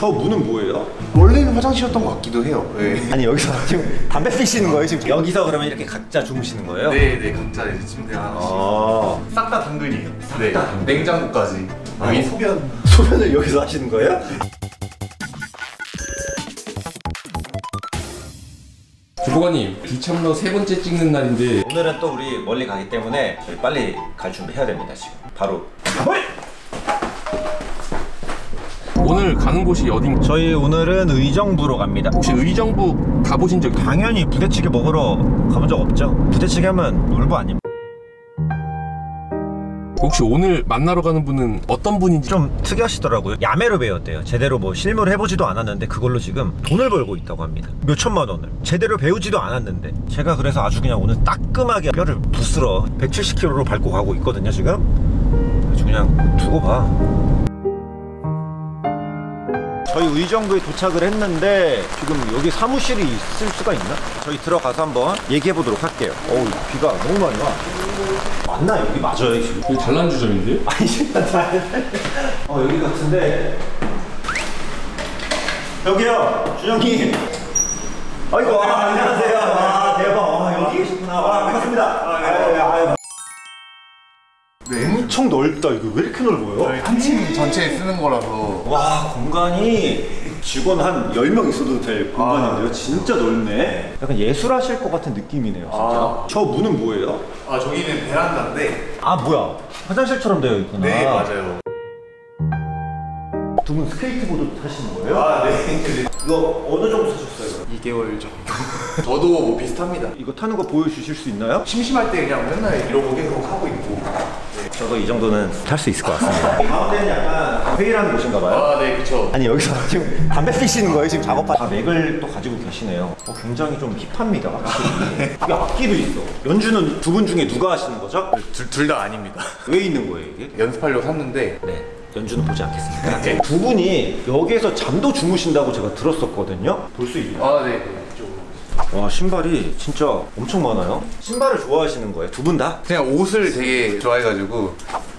저 문은 뭐예요? 원래는 화장실이었던 것 같기도 해요. 네. 아니 여기서 지금 담배 피시는 거예요 지금? 여기서 그러면 이렇게 각자 주무시는 거예요? 네, 각자 이제 침대 하나씩. 싹 다 당근이에요. 네, 냉장고까지. 여기 소변을 여기서 하시는 거예요? 주보관님, 비참로 3번째 찍는 날인데 오늘은 또 우리 멀리 가기 때문에 저희 빨리 갈 준비 해야 됩니다 지금. 바로 오늘 가는 곳이 어딘? 저희 오늘은 의정부로 갑니다. 혹시 의정부 가보신 적? 당연히 부대찌개 먹으러 가본 적 없죠? 부대찌개 하면 놀부 아닙니까? 혹시 오늘 만나러 가는 분은 어떤 분인지? 좀 특이하시더라고요. 야매로 배웠대요. 제대로 뭐 실무를 해보지도 않았는데 그걸로 지금 돈을 벌고 있다고 합니다. 몇 천만 원을. 제대로 배우지도 않았는데 제가 그래서 아주 그냥 오늘 따끔하게 뼈를 부스러 170km로 밟고 가고 있거든요 지금. 아주 그냥 두고 봐. 저희 의정부에 도착을 했는데 지금 여기 사무실이 있을 수가 있나? 저희 들어가서 한번 얘기해 보도록 할게요. 어우 비가 너무 많이 와. 맞나? 여기 맞아요 지금? 여기 단란주점인데? 아니 진짜 여기 같은데. 여기요 준영님. 아이고 안녕하세요. 와 대박. 여기 계시구나. 반갑습니다. 네. 엄청 넓다. 이거 왜 이렇게 넓어요? 한 팀 전체에 쓰는 거라서. 와 공간이 직원 한 10명 있어도 될 공간인데요. 진짜 넓네. 약간 예술하실 것 같은 느낌이네요 진짜. 저 문은 뭐예요? 저기는 베란다인데. 뭐야 화장실처럼 되어 있구나. 네, 맞아요. 두 분 스케이트보드 타시는 거예요? 네. 이거 어느 정도 사셨어요? 2개월 정도. 저도 뭐 비슷합니다. 이거 타는 거 보여주실 수 있나요? 심심할 때 그냥 맨날 이러고 계속 하고 있고. 저도 이 정도는 탈 수 있을 것 같습니다. 가운데는 약간 회의라는 곳인가 봐요? 네, 그쵸. 아니 여기서 지금 담배 피시는 거예요? 지금 작업하 맥을 또 가지고 계시네요. 굉장히 좀 힙합니다 확실히. 여기 악기도 있어. 연주는 두 분 중에 누가 하시는 거죠? 둘 다 아닙니다. 왜 있는 거예요 이게? 연습하려고 샀는데. 네, 연주는 보지 않겠습니다. 두 분이 여기에서 잠도 주무신다고 제가 들었었거든요. 볼 수 있나요? 네, 이쪽으로. 와 신발이 진짜 엄청 많아요. 신발을 좋아하시는 거예요? 두 분 다? 그냥 옷을 되게 좋아해가지고.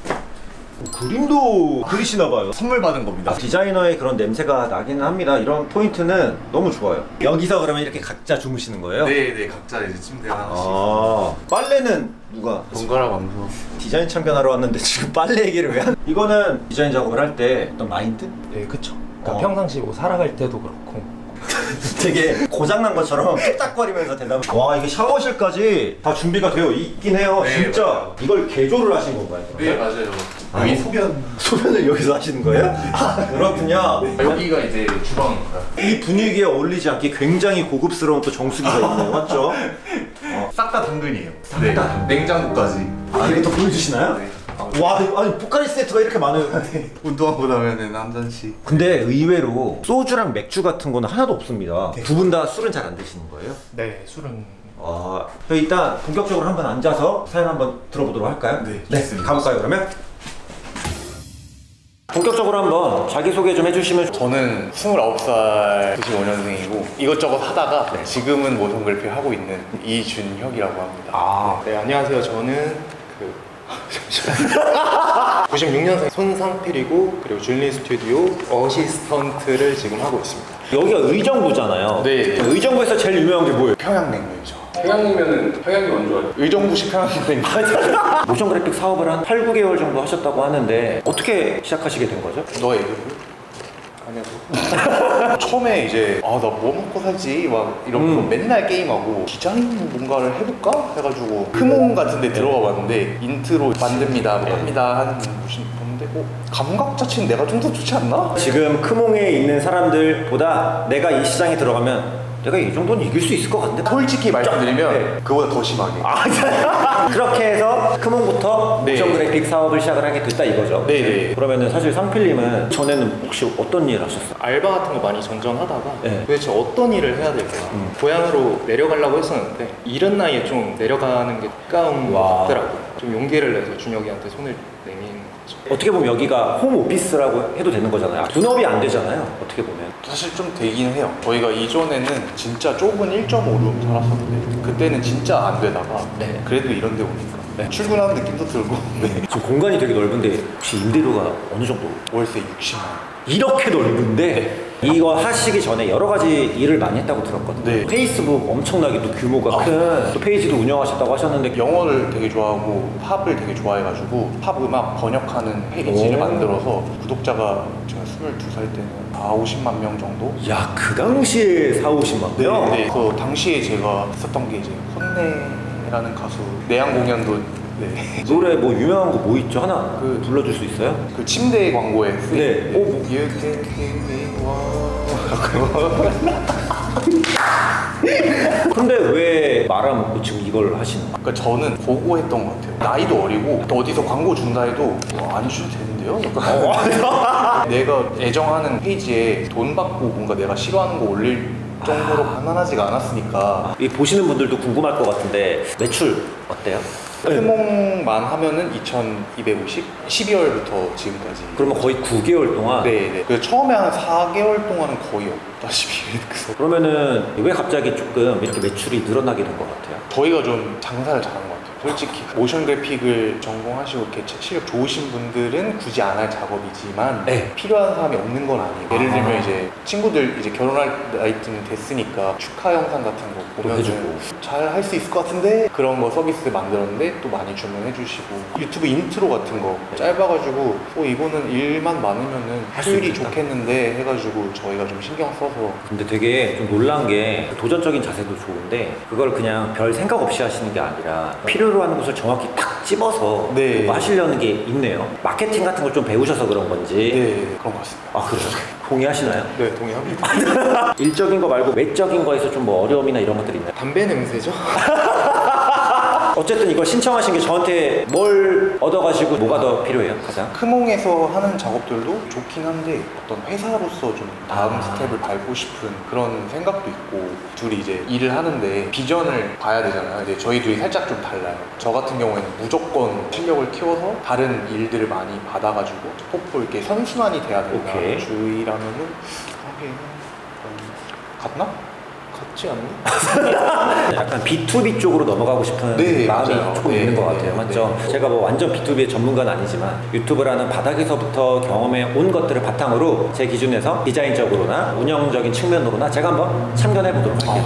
그림도 그리시나 봐요. 선물 받은 겁니다. 디자이너의 그런 냄새가 나기는 합니다. 이런 포인트는 너무 좋아요. 여기서 그러면 이렇게 각자 주무시는 거예요? 네, 각자 이제 침대 하나씩. 빨래는 누가? 번갈아 가면서. 디자인 참견하러 왔는데 지금 빨래 얘기를 왜 이거는 디자인 작업을 할 때 어떤 마인드? 네, 그쵸. 그러니까 평상시 뭐 살아갈 때도 그렇고 되게 고장난 것처럼 뚝딱거리면서 된다면. 와 이게 샤워실까지 다 준비가 되어 있긴 해요. 네, 진짜 맞아요. 이걸 개조를 하신 건가요? 네, 맞아요. 여기 소변을 여기서 하시는 거예요? 그렇군요. 여기가 이제 주방입니다. 이 분위기에 어울리지 않게 굉장히 고급스러운 또 정수기가 있네요. 맞죠? 싹 다 당근이에요. 네, 냉장고까지. 이것도 보여주시나요? 네. 와 아니 포카리 세트가 이렇게 많아요. 운동하고 나면은 한 잔씩. 근데 의외로 소주랑 맥주 같은 거는 하나도 없습니다. 두 분 다 술은 잘 안 드시는 거예요? 네, 술은 일단 본격적으로 한번 앉아서 사연 한번 들어보도록 할까요? 네, 가볼까요 그러면? 본격적으로 한번 자기소개 좀 해주시면. 저는 29살 95년생이고 이것저것 하다가 지금은 모션 그래픽 하고 있는 이준혁이라고 합니다. 네, 안녕하세요. 저는 96년생 손상필이고 그리고 줄리 스튜디오 어시스턴트를 지금 하고 있습니다. 여기가 의정부잖아요. 네. 의정부에서 제일 유명한 게 뭐예요? 평양냉면이죠. 평양냉면은 평양이 원조예요. 의정부식 평양냉면. 모션 그래픽 사업을 한 8, 9개월 정도 하셨다고 하는데 어떻게 시작하시게 된 거죠? 너 애들은? 아니요. 처음에 이제 나 뭐 먹고 살지 막 이러면서 맨날 게임하고 디자인 뭔가를 해볼까? 해가지고 크몬 같은 데 들어가 봤는데 인트로 만듭니다 뭐 합니다 하는 무슨 건데 감각 자체는 내가 좀 더 좋지 않나? 지금 크몽에 있는 사람들보다 내가 이 시장에 들어가면 내가 이 정도는 이길 수 있을 것 같은데? 솔직히 말씀드리면 네. 그거보다 더 심하게. 그렇게 해서 크몽부터 네. 모션 그래픽 사업을 시작을 하게 됐다 이거죠? 네네. 그러면은 사실 상필님은 전에는 혹시 어떤 일 하셨어요? 알바 같은 거 많이 전전하다가 네. 도대체 어떤 일을 해야 될까 고향으로 내려가려고 했었는데 이른 나이에 좀 내려가는 게 가까운 것 같더라고요. 좀 용기를 내서 준혁이한테 손을 내미는 거죠. 어떻게 보면 여기가 홈 오피스라고 해도 되는 거잖아요. 분업이 안 되잖아요. 어떻게 보면. 사실 좀 되긴 해요. 저희가 이전에는 진짜 좁은 1.5룸 살았었는데 그때는 진짜 안 되다가 그래도 이런 데 오니까 출근하는 느낌도 들고 지금 공간이 되게 넓은데 혹시 임대료가 어느 정도? 월세 60만 원. 이렇게 넓은데 이거 하시기 전에 여러 가지 일을 많이 했다고 들었거든요. 네. 페이스북 엄청나게 또 규모가 큰 또 페이지도 운영하셨다고 하셨는데 영어를 되게 좋아하고 팝을 되게 좋아해가지고 팝 음악 번역하는 페이지를 만들어서 구독자가 제가 22살 때는 50만 명 정도? 야, 그 당시에 40~50만 명? 네. 그 당시에 제가 했었던 게 이제 혼내라는 가수 내한 공연도 네. 노래 뭐 유명한 거 뭐 있죠? 하나 그- 불러줄 수 있어요? 그 침대 광고에 쓰인 네. 오, 뭐. You can give me one. 근데 왜 말아먹고 지금 이걸 하시는 거예요? 그러니까 저는 보고 했던 것 같아요. 나이도 어리고 또 어디서 광고 준다 해도 안 주셔도 되는데요? 약간 내가 애정하는 페이지에 돈 받고 뭔가 내가 싫어하는 거 올릴 정도로 가난하지가 않았으니까 이 보시는 분들도 궁금할 것 같은데 매출 어때요? 크몽만 하면은 2,250? 12월부터 지금까지. 그러면 거의 9개월 동안 네네. 그 처음에 한 4개월 동안은 거의 없다시피. 그래서 그러면은 왜 갑자기 조금 이렇게 매출이 늘어나게 된 것 같아요? 저희가 좀 장사를 잘한 것 같아요. 솔직히 모션 그래픽을 전공하시고 이렇게 실력 좋으신 분들은 굳이 안 할 작업이지만 네. 필요한 사람이 없는 건 아니에요. 예를 들면 이제 친구들 이제 결혼할 나이쯤 됐으니까 축하 영상 같은 거 보면 해주고. 잘 할 수 있을 것 같은데 그런 거 서비스 만들었는데 또 많이 주문해 주시고 유튜브 인트로 같은 거 짧아가지고 이거는 일만 많으면은 할수 효율이 있겠다. 좋겠는데 해가지고 저희가 좀 신경 써서 근데 되게 좀 놀란 게 도전적인 자세도 좋은데 그걸 그냥 별 생각 없이 하시는 게 아니라 필요로 하는 것을 정확히 딱 집어서 네. 뭐 하시려는 게 있네요. 마케팅 같은 걸 좀 배우셔서 그런 건지. 네 그런 것 같습니다. 아, 그래요? 동의하시나요? 네 동의합니다. 일적인 거 말고 외적인 거에서 좀 뭐 어려움이나 이런 것들이 있나요? 담배 냄새죠? 어쨌든 이걸 신청하신 게 저한테 뭘 얻어가시고 뭐가 더 필요해요, 가장? 크몽에서 하는 작업들도 좋긴 한데 어떤 회사로서 좀 다음 스텝을 밟고 싶은 그런 생각도 있고 둘이 이제 일을 하는데 비전을 봐야 되잖아요. 이제 저희 둘이 살짝 좀 달라요. 저 같은 경우에는 무조건 실력을 키워서 다른 일들을 많이 받아가지고 포포 이렇게 선순환이 돼야 된다. 오케이. 주의라면은 하긴 같나? 같지 않나? 약간 B2B 쪽으로 넘어가고 싶은 네, 마음이 맞아요. 조금 네, 있는 것 네, 같아요. 네, 맞죠? 네. 제가 뭐 완전 B2B의 전문가는 아니지만 유튜브라는 바닥에서부터 경험해 온 것들을 바탕으로 제 기준에서 디자인적으로나 운영적인 측면으로나 제가 한번 참견해 보도록 할게요.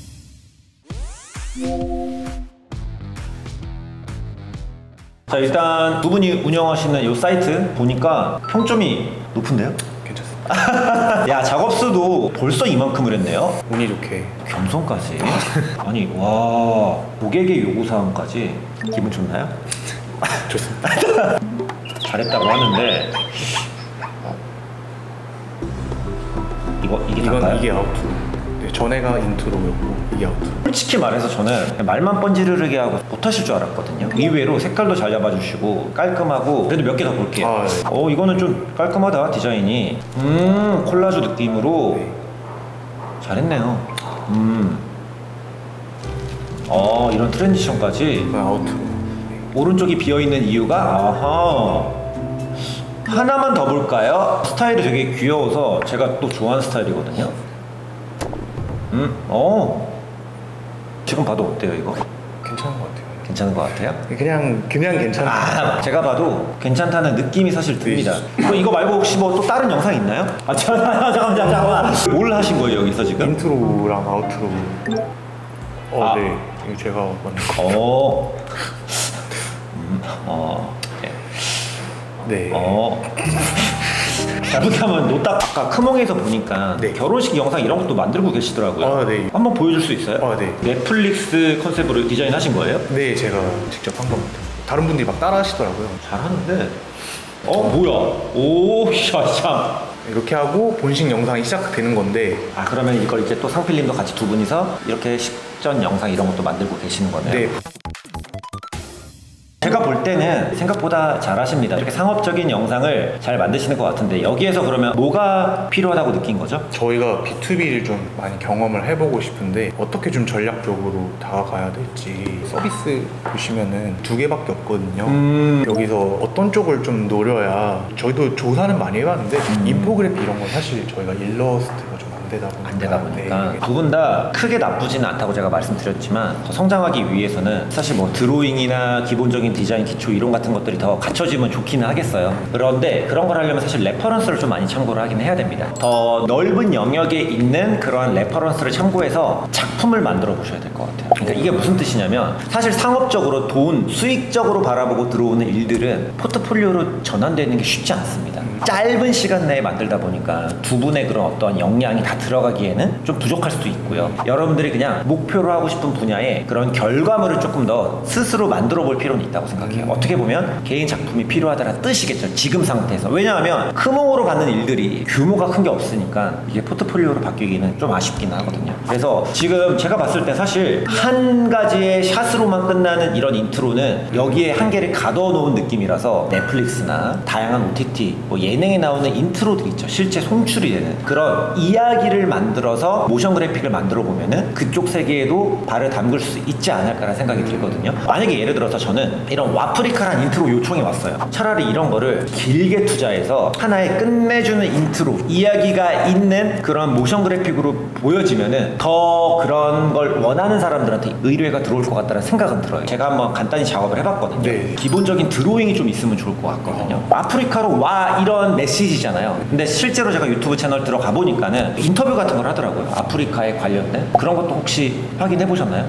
자, 일단 두 분이 운영하시는 이 사이트 보니까 평점이 높은데요? 괜찮습니다. 야, 작업수도 벌써 이만큼을 했네요? 운이 좋게. 겸손까지. 아니, 와, 고객의 요구사항까지 기분 좋나요? 좋습니다. 잘했다고 하는데 이게 다인가요? 이게 아웃트로. 네, 전에가 인트로였고 이게 아웃트로. 솔직히 말해서 저는 말만 번지르르게 하고 못하실 줄 알았거든요. 의외로 색깔도 잘 잡아주시고 깔끔하고 그래도 몇 개 더 볼게요. 아, 네. 이거는 좀 깔끔하다, 디자인이. 콜라주 느낌으로 네. 잘했네요. 이런 트랜지션까지. 이건 아웃트로. 오른쪽이 비어있는 이유가 아하, 하나만 더 볼까요? 스타일이 되게 귀여워서 제가 또 좋아하는 스타일이거든요. 지금 봐도 어때요, 이거? 괜찮은 것 같아요. 괜찮은 것 같아요? 그냥 괜찮아. 제가 봐도 괜찮다는 느낌이 사실 듭니다. 이거 말고 혹시 뭐 또 다른 영상 있나요? 잠깐만. 뭘 하신 거예요, 여기서 지금? 인트로랑 아웃트로. 아. 네. 이거 제가 만든 거. 네. 잘못하면 노딱 아까 크몽에서 보니까 네. 결혼식 영상 이런 것도 만들고 계시더라고요. 아, 네. 한번 보여줄 수 있어요? 네. 넷플릭스 컨셉으로 디자인하신 거예요? 네, 제가 직접 한 겁니다. 다른 분들이 막 따라 하시더라고요. 잘하는데. 뭐야? 오, 참. 이렇게 하고 본식 영상이 시작되는 건데. 그러면 이걸 이제 또 상필님도 같이 두 분이서 이렇게 식전 영상 이런 것도 만들고 계시는 거네요. 네. 제가 볼 때는 생각보다 잘하십니다. 이렇게 상업적인 영상을 잘 만드시는 것 같은데 여기에서 그러면 뭐가 필요하다고 느낀 거죠? 저희가 B2B를 좀 많이 경험을 해보고 싶은데 어떻게 좀 전략적으로 다가가야 될지 서비스 보시면은 2개밖에 없거든요. 여기서 어떤 쪽을 좀 노려야 저희도 조사는 많이 해봤는데 인포그래피 이런 건 사실 저희가 일러스트가 좀 안 안 되다 보니까 두 분 다 크게 나쁘지는 않다고 제가 말씀드렸지만 더 성장하기 위해서는 사실 뭐 드로잉이나 기본적인 디자인 기초 이론 같은 것들이 더 갖춰지면 좋기는 하겠어요. 그런데 그런 걸 하려면 사실 레퍼런스를 좀 많이 참고를 하긴 해야 됩니다. 더 넓은 영역에 있는 그러한 레퍼런스를 참고해서 작품을 만들어 보셔야 될 것 같아요. 그러니까 이게 무슨 뜻이냐면 사실 상업적으로 돈, 수익적으로 바라보고 들어오는 일들은 포트폴리오로 전환되는 게 쉽지 않습니다. 짧은 시간 내에 만들다 보니까 두 분의 그런 어떤 역량이 다 들어가기에는 좀 부족할 수도 있고요. 여러분들이 그냥 목표로 하고 싶은 분야에 그런 결과물을 조금 더 스스로 만들어 볼 필요는 있다고 생각해요. 어떻게 보면 개인 작품이 필요하다는 뜻이겠죠. 지금 상태에서. 왜냐하면 크몽으로 받는 일들이 규모가 큰 게 없으니까 이게 포트폴리오로 바뀌기는 좀 아쉽긴 하거든요. 그래서 지금 제가 봤을 때 사실 한 가지의 샷으로만 끝나는 이런 인트로는 여기에 한계를 가둬놓은 느낌이라서 넷플릭스나 다양한 OTT, 뭐 예능에 나오는 인트로들 있죠. 실제 송출이 되는 그런 이야기를 만들어서 모션 그래픽을 만들어 보면은 그쪽 세계에도 발을 담글 수 있지 않을까라는 생각이 들거든요. 만약에 예를 들어서 저는 이런 와프리카란 인트로 요청이 왔어요. 차라리 이런 거를 길게 투자해서 하나의 끝내주는 인트로, 이야기가 있는 그런 모션 그래픽으로 보여지면은 더 그런 걸 원하는 사람들한테 의뢰가 들어올 것 같다는 생각은 들어요. 제가 한번 간단히 작업을 해봤거든요. 네. 기본적인 드로잉이 좀 있으면 좋을 것 같거든요. 아프리카로 와 이런 메시지잖아요. 근데 실제로 제가 유튜브 채널 들어가 보니까는 인터뷰 같은 걸 하더라고요. 아프리카에 관련된 그런 것도 혹시 확인해 보셨나요?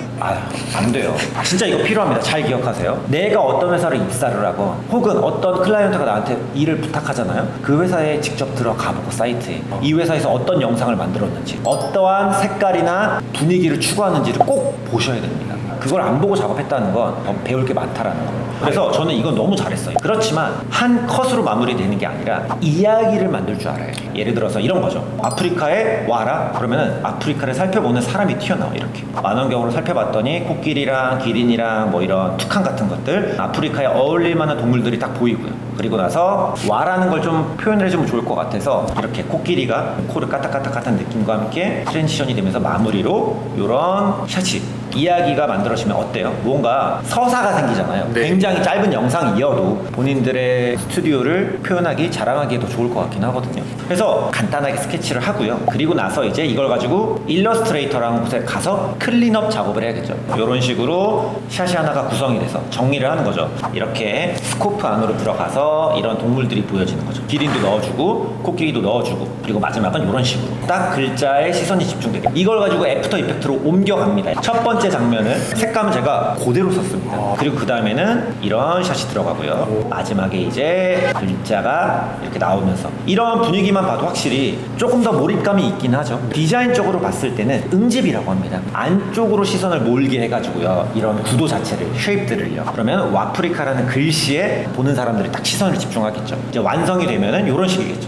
안 돼요. 진짜 이거 필요합니다. 잘 기억하세요. 내가 어떤 회사를 입사를 하건 혹은 어떤 클라이언트가 나한테 일을 부탁하잖아요. 그 회사에 직접 들어가 보고 사이트에 이 회사에서 어떤 영상을 만들었는지 어떠한 색깔이나 분위기를 추구하는지를 꼭 보셔야 됩니다. 그걸 안 보고 작업했다는 건 배울 게 많다라는 거예요. 그래서 저는 이건 너무 잘했어요. 그렇지만 한 컷으로 마무리되는 게 아니라 이야기를 만들 줄 알아야 돼요. 예를 들어서 이런 거죠. 아프리카에 와라 그러면은 아프리카를 살펴보는 사람이 튀어나와. 이렇게 만원경으로 살펴봤더니 코끼리랑 기린이랑 뭐 이런 투칸 같은 것들, 아프리카에 어울릴 만한 동물들이 딱 보이고요. 그리고 나서 와라는 걸 좀 표현을 해주면 좋을 것 같아서 이렇게 코끼리가 코를 까딱까딱한 느낌과 함께 트랜지션이 되면서 마무리로 이런 샷이 이야기가 만들어지면 어때요? 뭔가 서사가 생기잖아요. 네. 굉장히 짧은 영상이어도 본인들의 스튜디오를 표현하기, 자랑하기에도 좋을 것 같긴 하거든요. 그래서 간단하게 스케치를 하고요. 그리고 나서 이제 이걸 가지고 일러스트레이터라는 곳에 가서 클린업 작업을 해야겠죠. 이런 식으로 샷이 하나가 구성이 돼서 정리를 하는 거죠. 이렇게 스코프 안으로 들어가서 이런 동물들이 보여지는 거죠. 기린도 넣어주고 코끼리도 넣어주고 그리고 마지막은 이런 식으로 딱 글자에 시선이 집중되게 이걸 가지고 애프터 이펙트로 옮겨갑니다. 첫 번째 장면은 색감은 제가 그대로 썼습니다. 그리고 그 다음에는 이런 샷이 들어가고요. 마지막에 이제 글자가 이렇게 나오면서 이런 분위기만 봐도 확실히 조금 더 몰입감이 있긴 하죠. 디자인적으로 봤을 때는 응집이라고 합니다. 안쪽으로 시선을 몰게 해가지고요. 이런 구도 자체를, 쉐입들을요. 그러면 와프리카라는 글씨에 보는 사람들이 딱 시선을 집중하겠죠. 이제 완성이 되면은 이런 식이겠죠.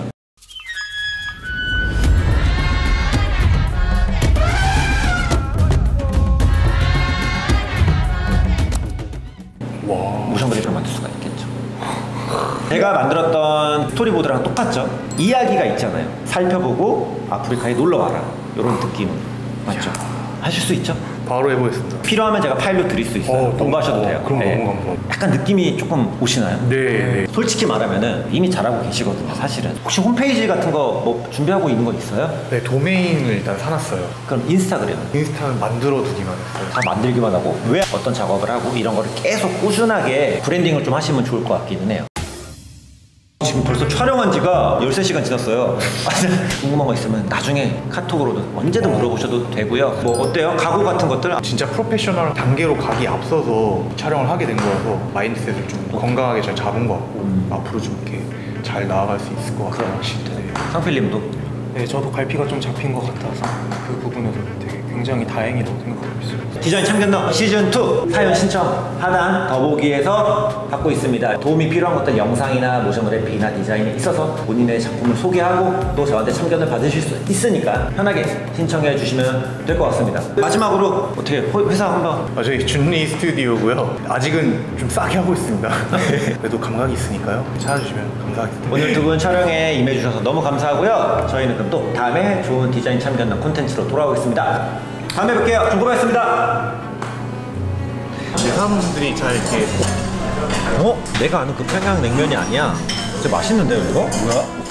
모션 그래픽을 만들 수가 있겠죠. 제가 만들었던 스토리보드랑 똑같죠. 이야기가 있잖아요. 살펴보고 아프리카에 놀러와라 이런 느낌으로 맞죠? 하실 수 있죠? 바로 해보겠습니다. 필요하면 제가 파일로 드릴 수 있어요. 공부하셔도 돼요. 그럼 너무 감사합니다. 약간 느낌이 조금 오시나요? 네. 솔직히 말하면은 이미 잘하고 계시거든요. 사실은 혹시 홈페이지 같은 거 뭐 준비하고 있는 거 있어요? 네, 도메인을 일단 사놨어요. 그럼 인스타그램은? 인스타는 만들어 두기만 했어요. 다 만들기만 하고 왜 어떤 작업을 하고 이런 거를 계속 꾸준하게 브랜딩을 좀 하시면 좋을 것 같기는 해요. 지금 벌써 촬영한 지가 13시간 지났어요. 궁금한 거 있으면 나중에 카톡으로도 언제든 물어보셔도 되고요. 뭐 어때요? 각오 같은 것들? 진짜 프로페셔널 단계로 가기 앞서서 촬영을 하게 된 거라서 마인드셋을 좀 건강하게 잘 잡은 것 같고 앞으로 좀 이렇게 잘 나아갈 수 있을 것 같아요. 네. 상필님도? 네, 저도 갈피가 좀 잡힌 것 같아서 그 부분에서 되게 굉장히 다행이라고 생각하고 있어요. 디자인 참견너 시즌2 사연 신청 하단 더보기에서 받고 있습니다. 도움이 필요한 것들 영상이나 모션 그래픽이나 디자인이 있어서 본인의 작품을 소개하고 또 저한테 참견을 받으실 수 있으니까 편하게 신청해 주시면 될 것 같습니다. 마지막으로 어떻게 회사 한번 저희 준리 스튜디오고요. 아직은 좀 싸게 하고 있습니다. 그래도 감각이 있으니까요. 찾아주시면 감사하겠습니다. 오늘 두 분 촬영에 임해주셔서 너무 감사하고요. 저희는 그럼 또 다음에 좋은 디자인 참견너 콘텐츠로 돌아오겠습니다. 다음에 뵐게요. 정보였습니다. 사람들이 잘 이렇게 내가 아는 그 평양냉면이 아니야. 진짜 맛있는데요, 이거? 뭐야?